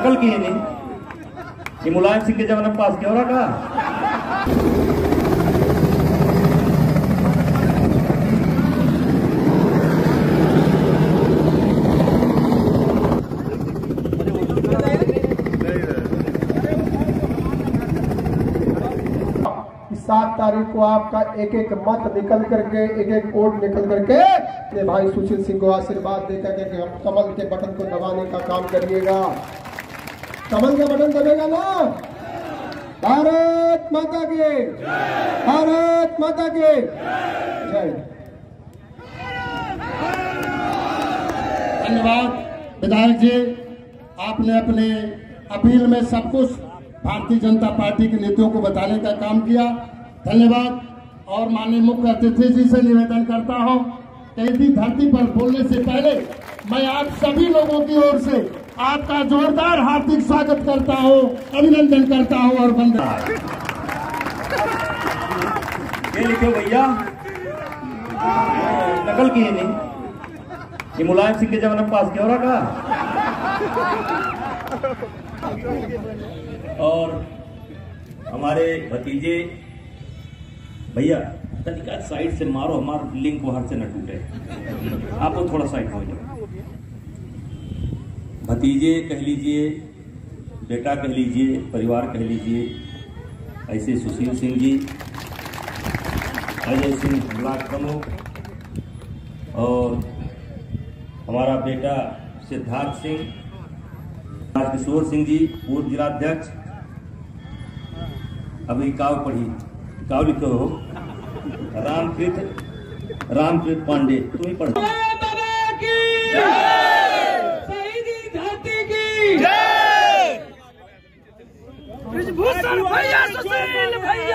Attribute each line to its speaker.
Speaker 1: नकल की है नहीं, ये मुलायम सिंह के जमाने में पास किया हो रहा था।
Speaker 2: सात तारीख को आपका एक एक मत निकल करके, एक एक वोट निकल करके ये भाई सुशील सिंह को आशीर्वाद देकर के हम कमल के बटन को दबाने का काम करिएगा। कमल का बटन दबेगा ना। भारत माता की, भारत माता की जय।
Speaker 3: धन्यवाद विधायक जी, आपने अपने अपील में सब कुछ भारतीय जनता पार्टी के नेताओं को बताने का काम किया। धन्यवाद। और माननीय मुख्य अतिथि जी से निवेदन करता हूं कि इसी धरती पर बोलने से पहले मैं आप सभी लोगों की ओर से आपका जोरदार हार्दिक स्वागत करता हूं, अभिनंदन करता हूं और वंदना।
Speaker 1: ये लिखे भैया, नकल की है नहीं, ये मुलायम सिंह के जमाने में पास किया हो रहा था। और हमारे भतीजे भैया तरीका साइड से मारो, हमारा लिंक बाहर से न टूटे, आपको थोड़ा साइड हो जाओ। भतीजे कह लीजिए, बेटा कह लीजिए, परिवार कह लीजिए, ऐसे सुशील सिंह जी, अजय सिंह ब्लॉक प्रमुख, और हमारा बेटा सिद्धार्थ सिंह, किशोर सिंह जी पूर्व जिलाध्यक्ष। अभी काव पढ़ी, काव लिखे हो, रामकृत पांडे, तुम ही पढ़ो।
Speaker 4: भैया सुशील भैया